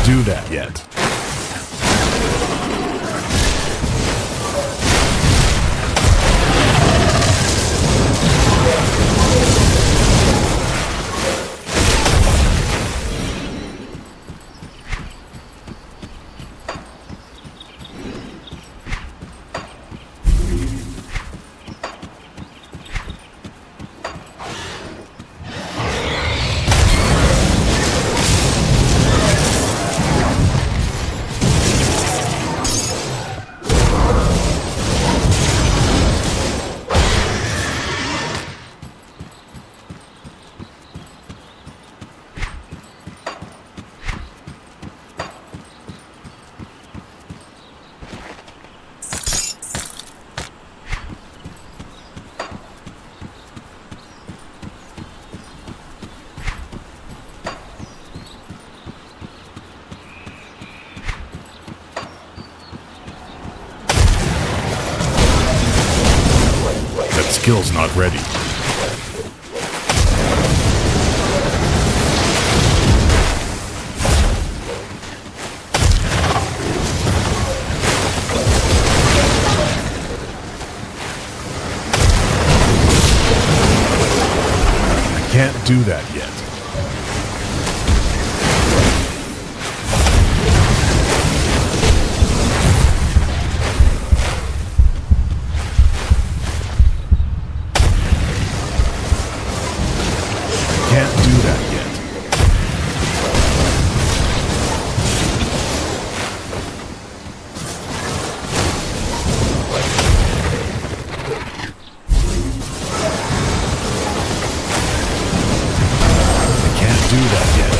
do that yet. Skill's not ready. I can't do that yet. Can't do that yet. I can't do that yet.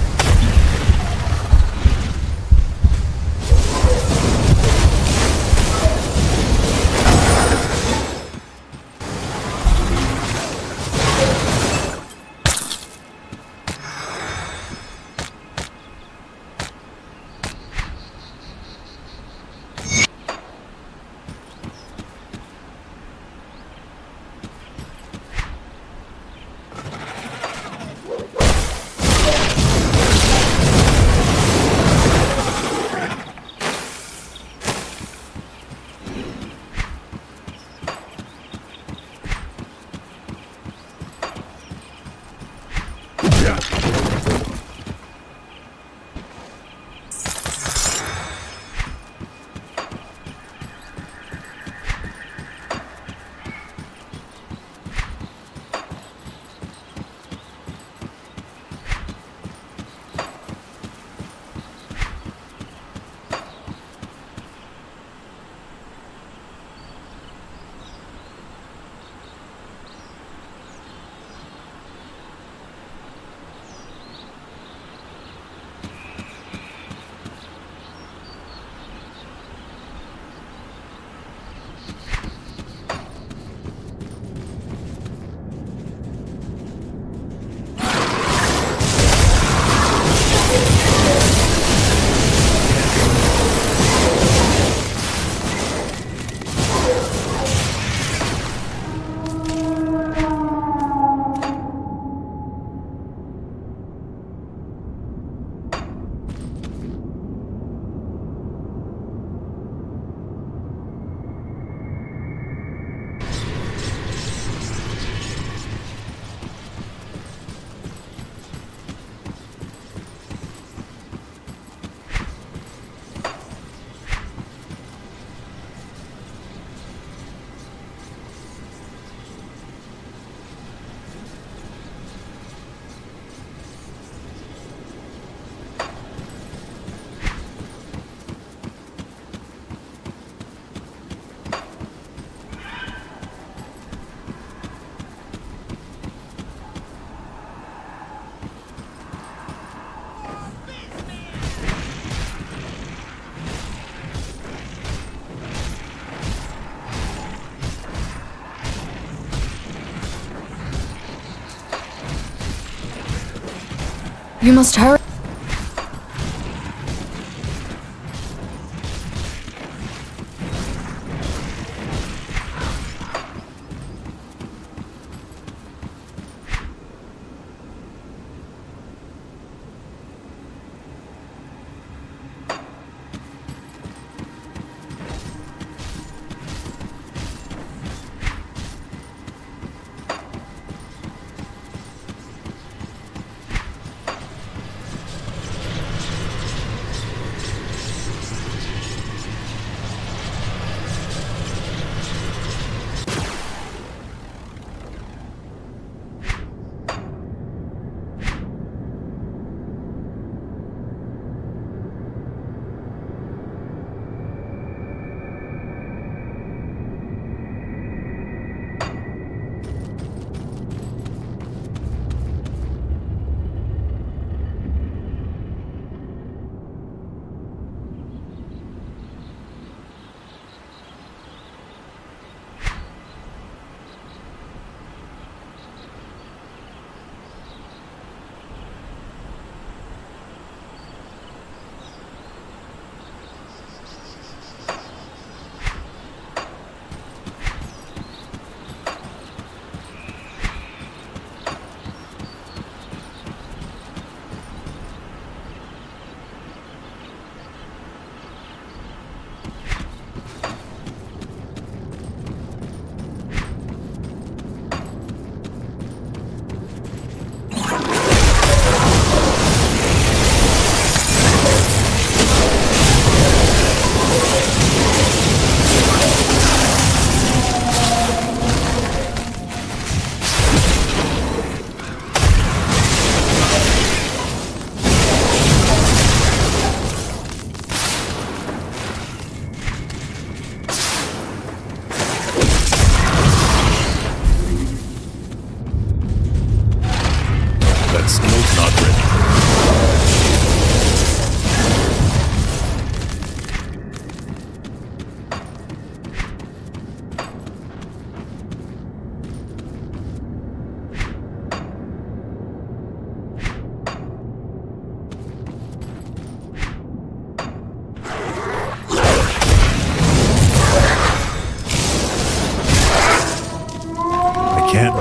You must hurry.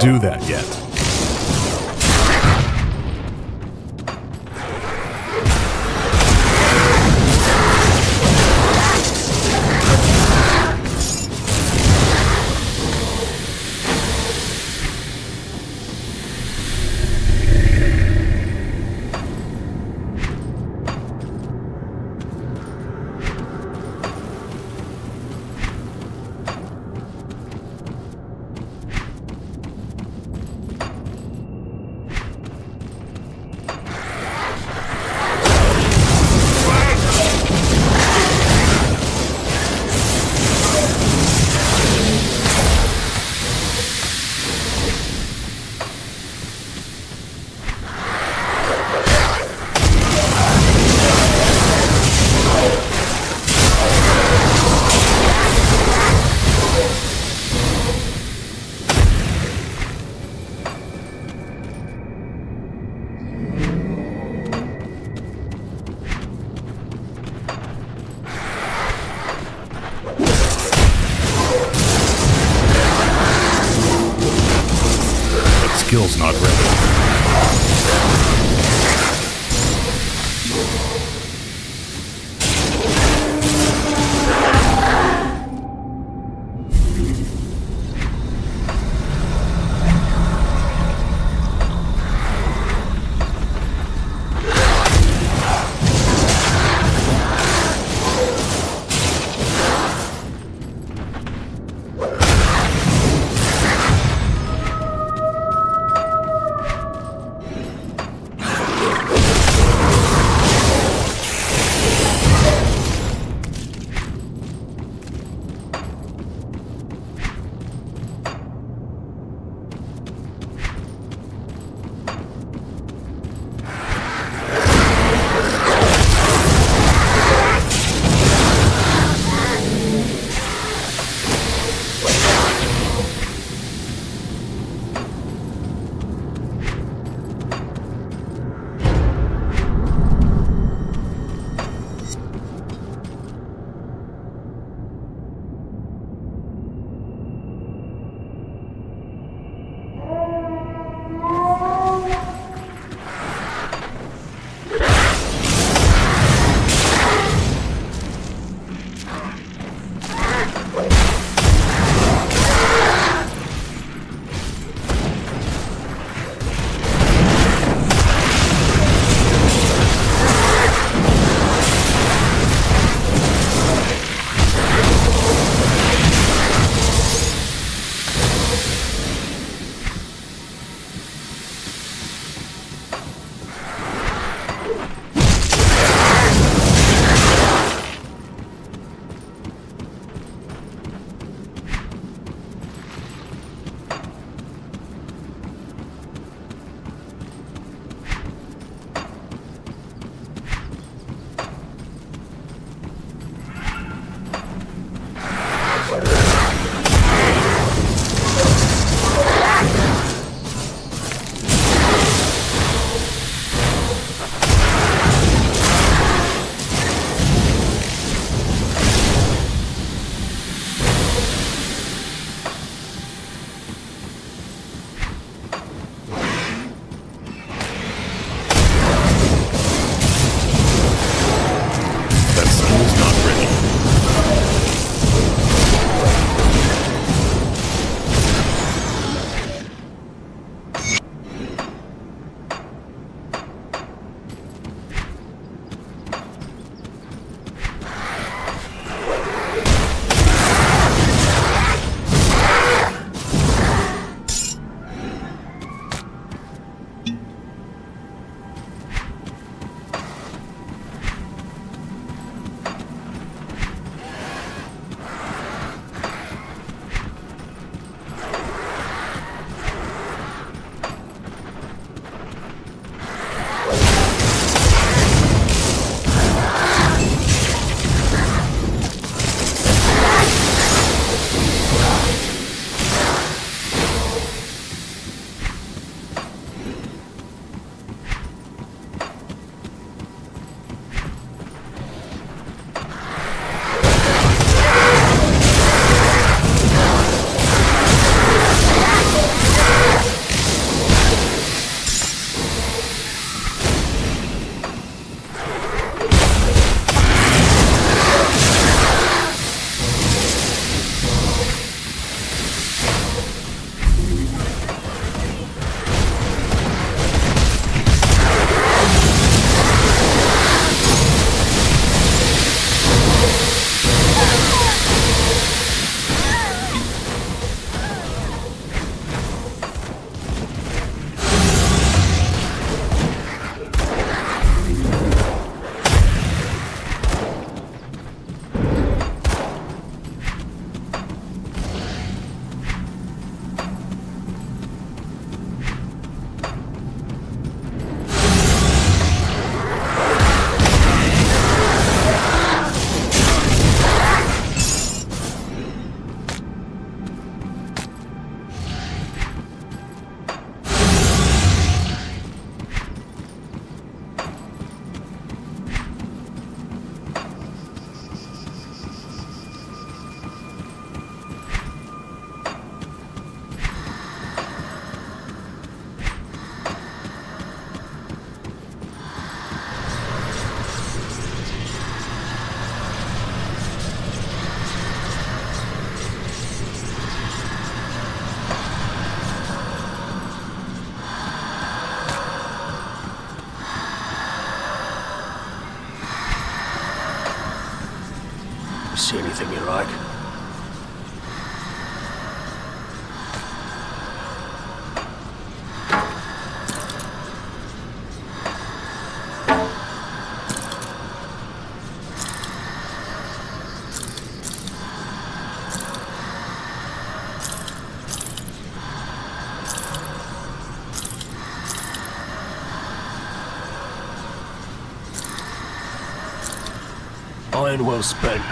do that yet. Skill's not ready. You see anything you like? Iron well spent.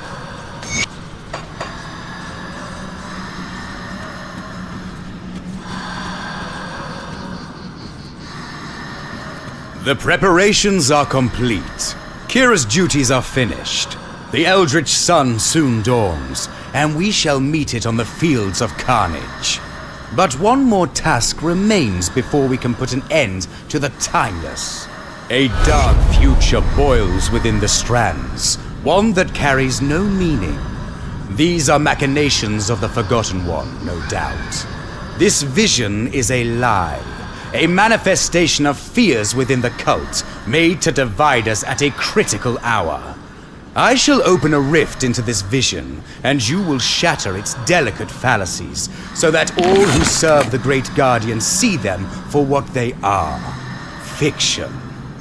The preparations are complete. Kira's duties are finished. The Eldritch sun soon dawns, and we shall meet it on the fields of carnage. But one more task remains before we can put an end to the Timeless. A dark future boils within the strands, one that carries no meaning. These are machinations of the Forgotten One, no doubt. This vision is a lie, a manifestation of fears within the cult, made to divide us at a critical hour. I shall open a rift into this vision, and you will shatter its delicate fallacies, so that all who serve the Great Guardian see them for what they are: fiction.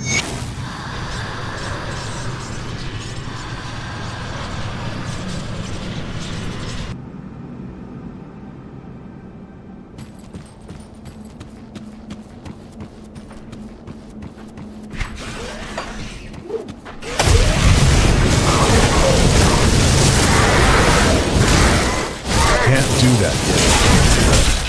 Can't do that yet.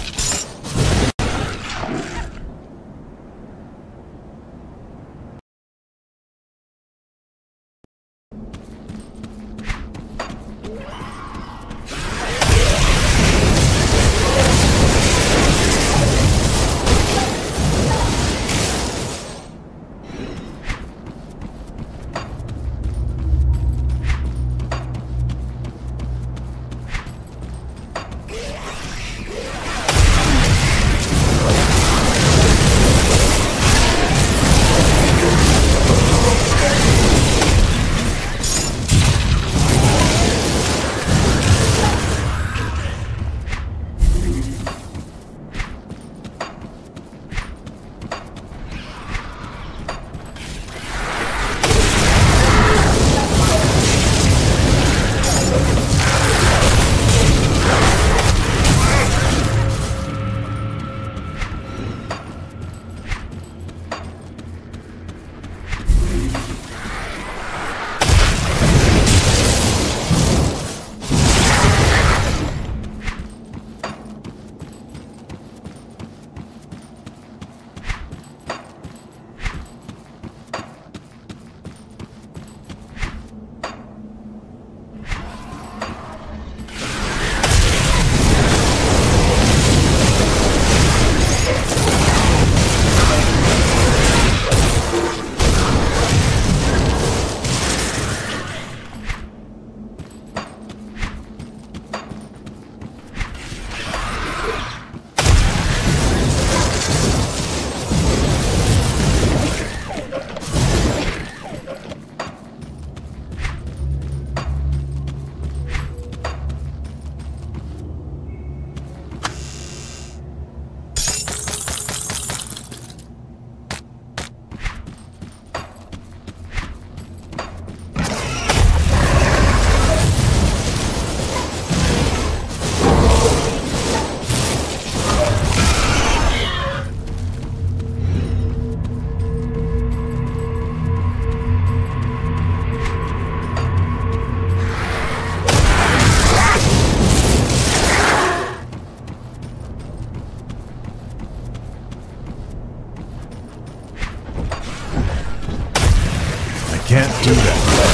Can't do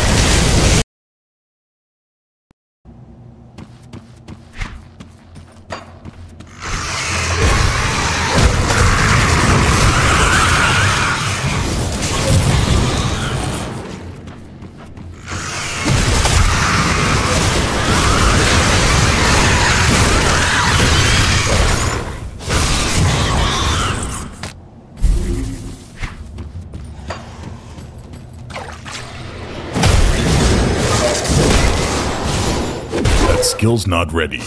that. skill's not ready.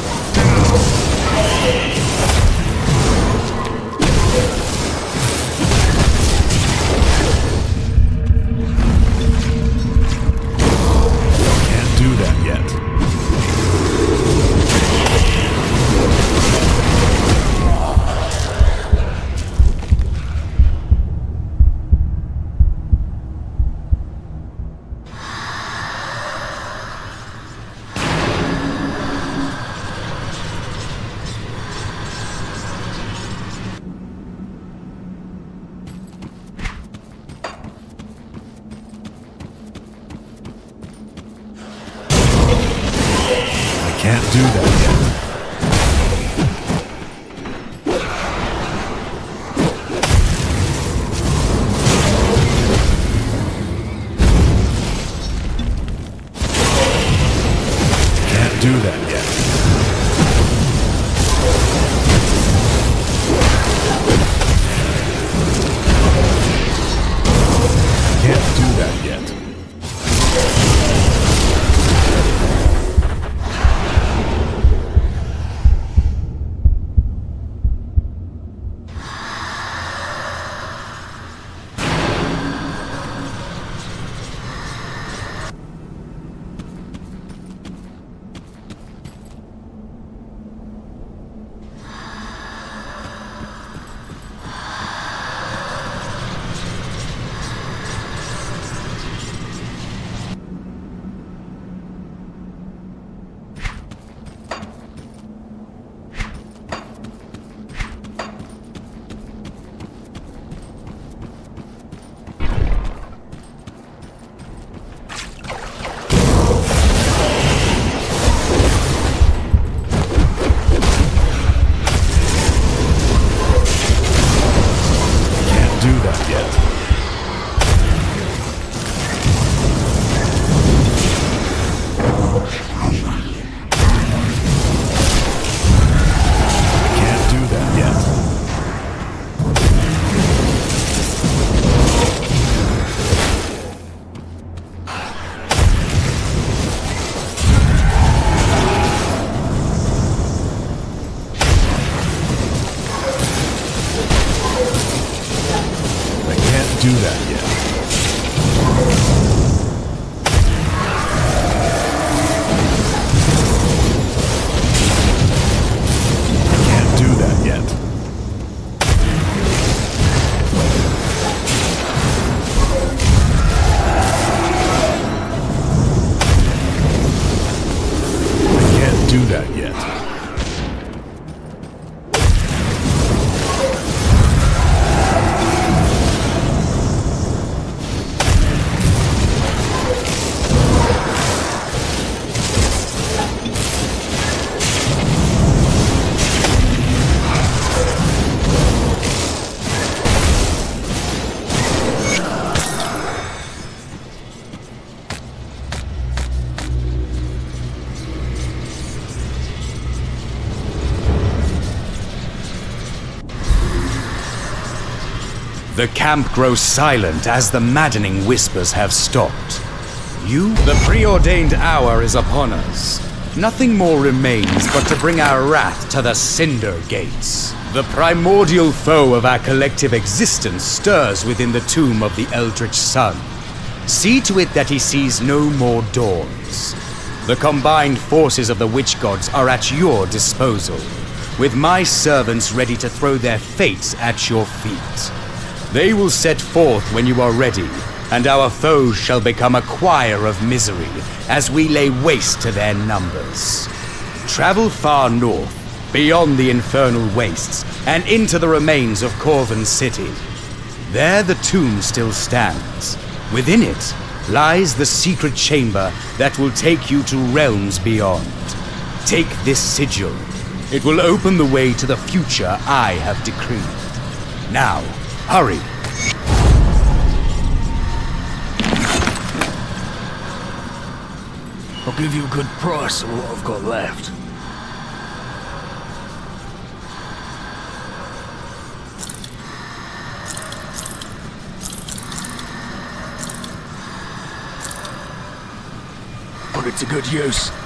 Can't do that yet. Can't do that yet. Can't do that yet. Can't do that yet. Do that yet. Can't do that yet. Can't do that yet. The camp grows silent as the maddening whispers have stopped. The preordained hour is upon us. Nothing more remains but to bring our wrath to the Cinder Gates. The primordial foe of our collective existence stirs within the tomb of the Eldritch Sun. See to it that he sees no more dawns. The combined forces of the witch gods are at your disposal, with my servants ready to throw their fates at your feet. They will set forth when you are ready, and our foes shall become a choir of misery as we lay waste to their numbers. Travel far north, beyond the infernal wastes, and into the remains of Corvin City. There the tomb still stands. Within it lies the secret chamber that will take you to realms beyond. Take this sigil. It will open the way to the future I have decreed. Now, hurry. I'll give you a good price on what I've got left. Put it to good use.